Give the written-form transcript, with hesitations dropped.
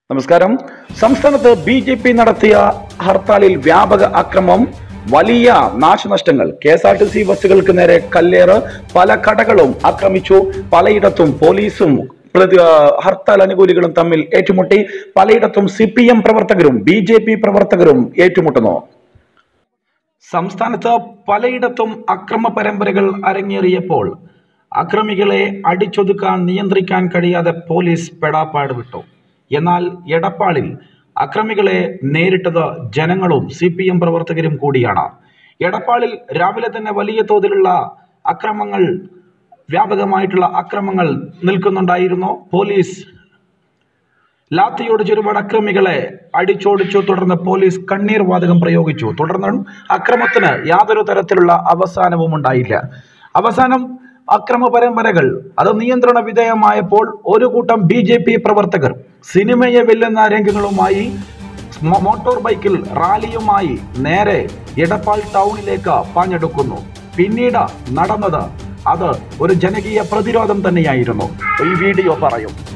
നമസ്കാരം. സംസ്ഥാനത്ത് ബി.ജെ.പി. നടത്തിയ ഹർത്താലിൽ വ്യാപക അക്രമം, വലിയ നാശനഷ്ടങ്ങൾ. KSRTC ബസ്സുകൾക്ക് നേരെ കല്ലേറ്, പല കടകളും ആക്രമിച്ചു. പലയിടത്തും പോലീസും ഹർത്താൽ അനുകൂലികളും തമ്മിൽ ഏറ്റുമുട്ടി. പലയിടത്തും CPM പ്രവർത്തകരും BJP പ്രവർത്തകരും ഏറ്റുമുട്ടുന്നു. സംസ്ഥാനത്ത് പലയിടത്തും അക്രമ പരമ്പരകൾ അരങ്ങേറിയപ്പോൾ അക്രമികളെ അടിച്ചൊതുക്കാൻ നിയന്ത്രിക്കാൻ കഴിയാതെ പോലീസ് പെടാപ്പാട് വിട്ടു. എന്നാൽ എടപ്പാളിൽ അക്രമികളെ നേരിട്ടത് ജനങ്ങളും CPM പ്രവർത്തകരും കൂടിയാണ്. എടപ്പാളിൽ രാവിലെ തന്നെ വലിയ തോതിലുള്ള അക്രമങ്ങൾ, വ്യാപകമായിട്ടുള്ള അക്രമങ്ങൾ നിൽക്കുന്നുണ്ടായിരുന്നു. പോലീസ് ലാത്തിയോട് ചുരുപാട് അക്രമികളെ അടിച്ചോടിച്ചു. തുടർന്ന് പോലീസ് കണ്ണീർ വാതകം പ്രയോഗിച്ചു. തുടർന്ന് അക്രമത്തിന് യാതൊരു തരത്തിലുള്ള അവസാനവും ഉണ്ടായില്ല. അവസാനം അക്രമ പരമ്പരകൾ അത് നിയന്ത്രണ വിധേയമായപ്പോൾ ഒരു കൂട്ടം BJP പ്രവർത്തകർ സിനിമയെ വെല്ലുന്ന രംഗങ്ങളുമായി മോട്ടോർ ബൈക്കിൽ റാലിയുമായി നേരെ എടപ്പാൾ ടൗണിലേക്ക് പാഞ്ഞെടുക്കുന്നു. പിന്നീട് നടന്നത് അത് ഒരു ജനകീയ പ്രതിരോധം തന്നെയായിരുന്നു. ഈ വീഡിയോ പറയും.